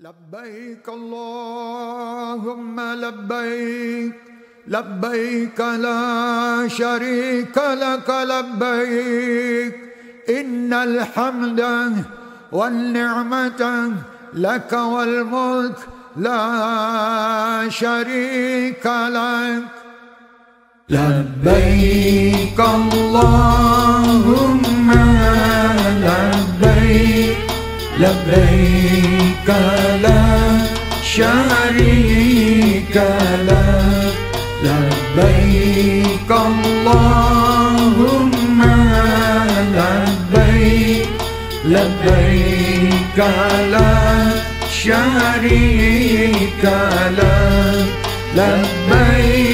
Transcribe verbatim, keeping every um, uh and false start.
لبيك اللهم لبيك لبيك لا شريك لك لبيك إن الحمد والنعمة لك والملك لا شريك لك. لبيك اللهم لبيك لبيك لا شريك لك لبيك اللهم لبيك لبيك لا شريك لك لبيك